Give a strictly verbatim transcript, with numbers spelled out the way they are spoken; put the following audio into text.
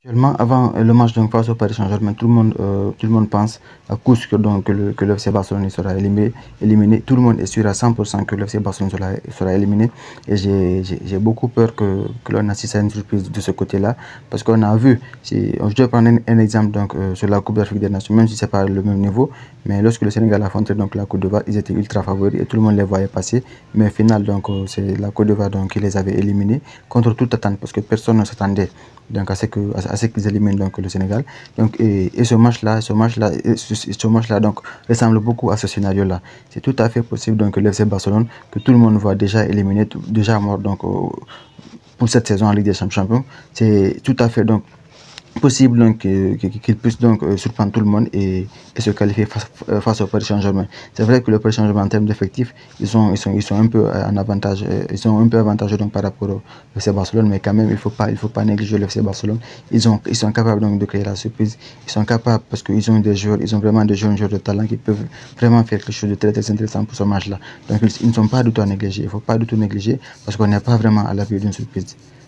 Actuellement, avant le match donc face au Paris Saint-Germain, tout le monde, euh, tout le monde pense à coup sûr donc, que le, que le F C Barcelone sera éliminé, éliminé. Tout le monde est sûr à cent pour cent que le F C Barcelone sera, sera éliminé. Et j'ai beaucoup peur que, que l'on assiste à une surprise de ce côté-là. Parce qu'on a vu, si, je dois prendre un, un exemple donc, euh, sur la Coupe d'Afrique des Nations, même si ce n'est pas le même niveau. Mais lorsque le Sénégal a affronté donc, la Côte d'Ivoire, ils étaient ultra favoris et tout le monde les voyait passer. Mais au final, euh, c'est la Côte d'Ivoire qui les avait éliminés contre toute attente parce que personne ne s'attendait donc à ce que à ce qu'ils éliminent donc le Sénégal. Donc et, et ce match là ce match là ce, ce match là donc ressemble beaucoup à ce scénario là. C'est tout à fait possible donc que le F C Barcelone, que tout le monde voit déjà éliminé, déjà mort donc pour cette saison en Ligue des Champions, c'est tout à fait donc possible donc qu'il puisse donc surprendre tout le monde et, et se qualifier face, face au Paris Saint-Germain. C'est vrai que le Paris Saint-Germain en termes d'effectifs, ils sont ils sont ils sont un peu en avantage, ils sont un peu avantageux donc par rapport au F C Barcelone, mais quand même il faut pas il faut pas négliger le F C Barcelone. Ils ont ils sont capables donc de créer la surprise. Ils sont capables parce qu'ils ont des joueurs, ils ont vraiment des jeunes joueurs de talent qui peuvent vraiment faire quelque chose de très très intéressant pour ce match-là. Donc ils ne sont pas du tout à négliger. Il faut pas du tout négliger parce qu'on n'est pas vraiment à l'abri d'une surprise.